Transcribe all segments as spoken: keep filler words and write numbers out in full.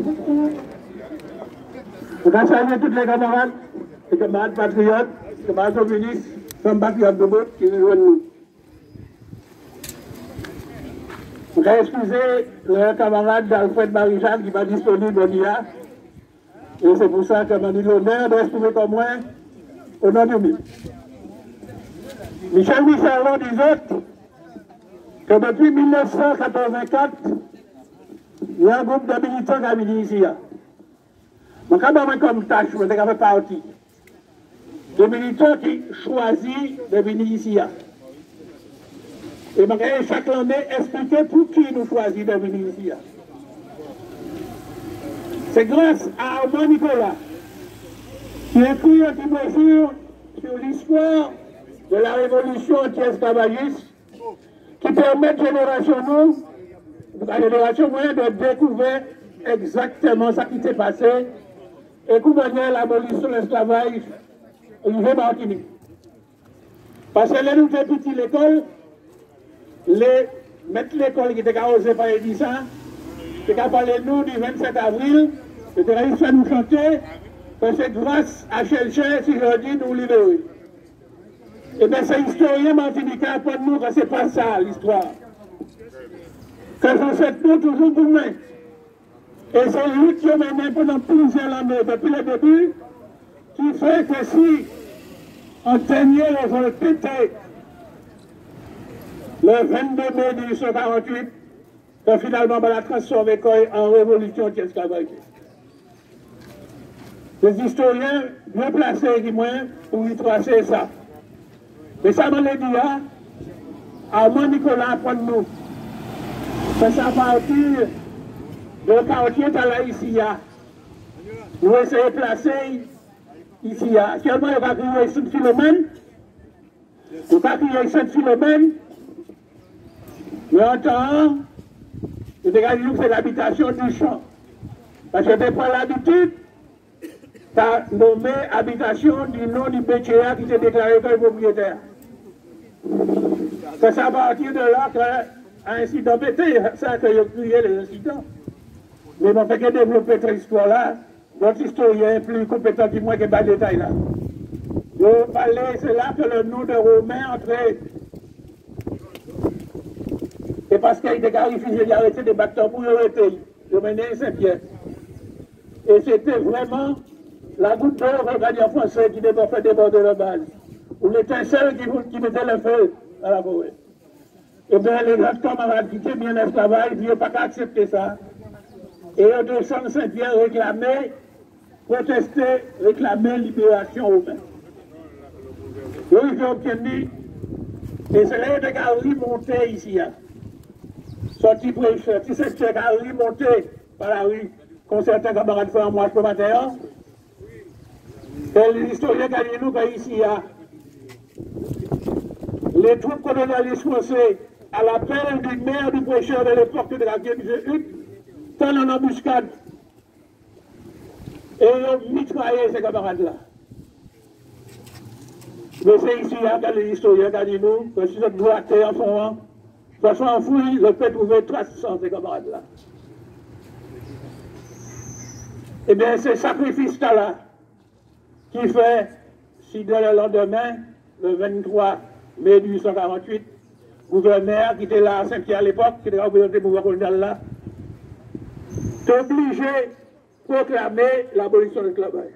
Je voudrais saluer tous les camarades, les camarades patriotes, les camarades communistes, comme patriotes de bout qui nous rejoignent nous. Je voudrais excuser le camarade d'Alfred Marie-Jeanne qui n'est pas disponible au D I A. Et c'est pour ça que m'a dit l'honneur d'exprimer comme moi au nom de lui. Michel Michelon disait que depuis mille neuf cent quatre-vingt-quatre, il y a un groupe de militants qui a venu ici. Donc, quand même comme tâche, je vais faire partie des militants qui choisissent de venir ici. Et je chaque année expliquer pour qui nous choisissons de venir ici. C'est grâce à Armand Nicolas qui a écrit un petit brochure sur l'histoire de la révolution anti-esclavagiste qui permet de génération nous, la génération moyenne de découvrir exactement ce qui s'est passé et comment l'abolition de l'esclavage au niveau Martinique. Parce que là, nous étions petits l'école, les maîtres de l'école qui étaient osés parler de ça, qui ont parlé de nous du vingt-sept avril, qui ont réussi à nous chanter, que c'est grâce à Chelcher, si je dis, nous libérer. Eh bien, c'est historien martiniquais pour nous que ce n'est pas ça l'histoire. Que j'en sais nous toujours pour moi. Et c'est lui qui a mené pendant plusieurs années, depuis le début, qui fait que si on tenait les vols pétés le vingt-deux mai mille huit cent quarante-huit, que finalement, on a transformé en révolution anti-esclavagiste. Les historiens bien placés, du moins, pour y tracer ça. Mais ça, on l'a dit, hein, Armand Nicolas, pour nous, c'est ça partir de quartier à la ici, nous essayons de placer ici. Actuellement, il va crier Saint-Philomène, il va crier Saint-Philomène, mais en temps, il dit que c'est l'habitation du champ. Parce que depuis l'habitude, tu as nommé habitation du nom du Béchéa qui s'est déclaré comme propriétaire. C'est à partir de là qu'un incident bêté, ça que j'ai crié les incidents. Mais on fait que développer cette histoire-là, notre historien est plus compétent que moi qui pas de détails là. C'est là que le nom de Romain entrait. Et parce qu'il était refusé d'arrêter des bâtons pour arrêter, de mener Saint-Pierre. Et c'était vraiment la goutte d'eau regardée en français qui devait faire déborder la base. Ou l'étincelle qui, qui mettait le feu à la forêt. Et bien les autres camarades qui étaient bien esclavages, ils n'ont pas qu'à accepter ça. Et eux descendent Saint-Pierre réclamer, protester, réclamer libération romaine. Eux, ils ont obtenu, et c'est là que Gary monté ici. Hein. Sorti prêcheur, si c'est que Gary monté par la rue, comme certains camarades font en mois ce matin, et l'historien qui a dit nous ici, hein. Les troupes colonialistes français, à l'appel du maire du prêcheur de l'époque de la guerre du Jésus, sont en embuscade. Et ils ont mitraillé ces camarades-là. Mais c'est ici hein, que les historiens qui dit nous, que si cette droite en fond, de toute façon enfoui, je peux trouver trace sans ces camarades-là. Eh bien, c'est ce sacrifice-là qui fait, si dès le lendemain, le vingt-trois mai mille huit cent quarante-huit, le gouverneur qui était là à Saint-Pierre à l'époque, qui était représenté le pouvoir colonial là, est obligé de proclamer l'abolition de l'esclavage.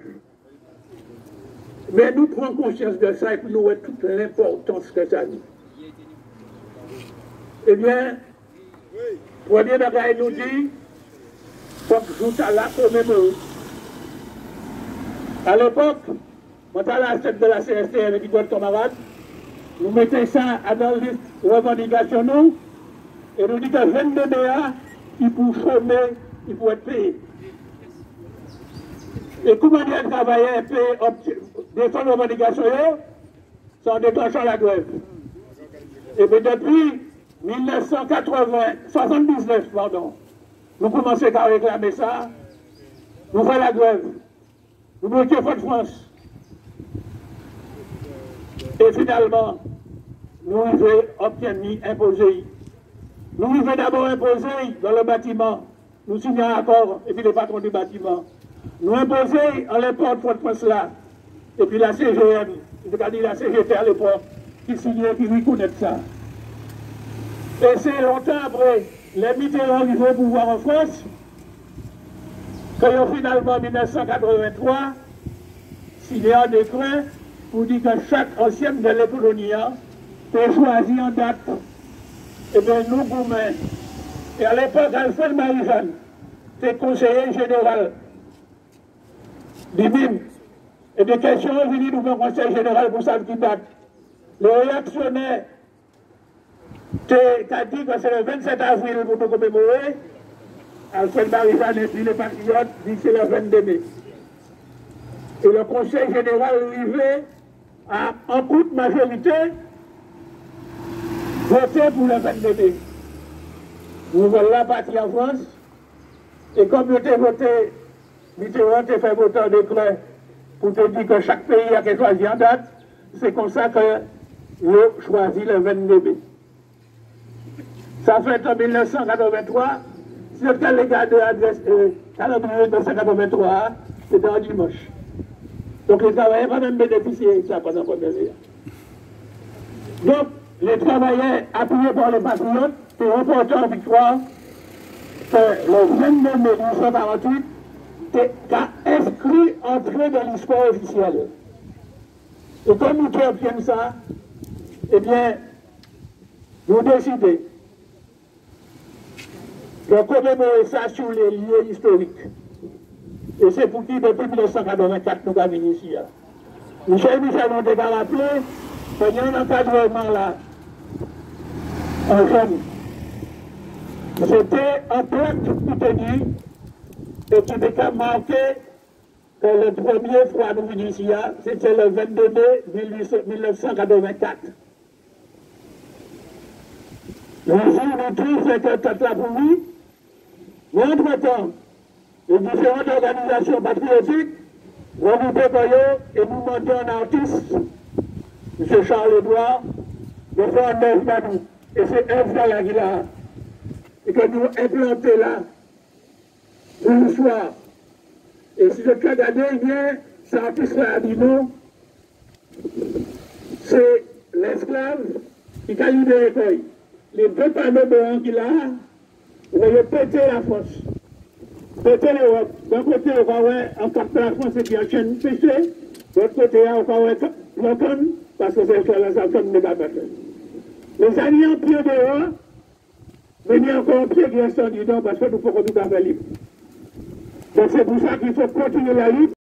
Mais nous prenons conscience de ça et puis nous voyons toute l'importance que ça a. Eh bien, premier bagage nous dit, faut que je sois là pour même. À l'époque, quand on a la tête de la C S T avec d'autres camarades, nous mettons ça dans la liste de revendications, nous, et nous disons que vingt-deux méas, ils pour chômer, ils pour être payés. Et comment ils travaillent, payer, défendre les revendications, c'est en déclenchant la grève. Et bien depuis mille neuf cent quatre-vingt, soixante-dix-neuf, pardon, nous commençons à réclamer ça, nous faisons la grève, nous bloquons Fort France. Et finalement, nous avons obtenu, imposé. Nous avons d'abord imposé dans le bâtiment nous signons un accord, et puis le patron du bâtiment, nous imposer en l'époque Fort-France là, et puis la C G M, c'est-à-dire la C G T à l'époque, qui signait, qui reconnaît ça. Et c'est longtemps après, les Mitterrand arrivés au pouvoir en France, que finalement en mille neuf cent quatre-vingt-trois, signé un décret pour dire que chaque ancienne de les colonies peut choisir en date, et bien nous, Goumen, et à l'époque, Alfred Marie-Jeanne, était conseiller général du M I M, et des questions venues nous au conseil général pour ça qui date. Le réactionnaire qui a dit que c'est le vingt-sept avril pour nous commémorer, Alfred Marie-Jeanne et puis les patriotes disent que c'est le vingt-deux mai. Et le conseil général arrivé à, en courte majorité, voter pour le vingt-deux mai. Nous voilà partis en France, et comme nous avons voté, Mitterrand a fait voter un décret pour te dire que chaque pays a qu'à choisir en date, c'est comme ça que nous choisi le vingt-deux mai. Ça fait en mille neuf cent quatre-vingt-trois, si le calendrier de l'adresse, euh, calendrier de mille neuf cent quatre-vingt-trois, c'était un dimanche. Donc les travailleurs n'ont pas même bénéficié de ça pendant la première année. Donc, les travailleurs appuyés par les patriotes pour remporter en victoire que le vingt-deux mai mille neuf cent quarante-huit est inscrit entré dans l'histoire officielle. Et comme nous qui obtiennent ça, eh bien, nous décidons de commémorer ça sur les lieux historiques. Et c'est pour qui, depuis mille neuf cent quatre-vingt-quatre, nous avons venu ici. Michel Michel, on a rappelé qu'il y a un encadrement là, en jeune. C'était un plaque qui tenait et qui était marqué que la première fois nous venons ici, c'était le vingt-deux mai mille neuf cent quatre-vingt-quatre. Le jour où tout c'était toute la pluie, mais entre-temps, les différentes organisations patriotiques regroupées par eux et nous demandons un artiste, M. Charles-Édouard, de faire un œuvre à nous. Et c'est œuvre là qu'il a. Et que nous implantons là, pour le soir. Et si le cas d'année, il vient, cet artiste-là a dit non, c'est l'esclave qui a libéré Koy. Les deux panneaux blancs qu'il a, vous voyez péter la France. Péter l'Europe. D'un côté, on va voir encore la France qui a chaîne péché. De l'autre côté, on va voir l'automne, parce que c'est la salle de la bataille. Les alliés en pied dehors, mais il y a encore un pied qui est sorti dedans parce que nous ne pouvons pas tout à fait libre. Donc c'est pour ça qu'il faut continuer la lutte.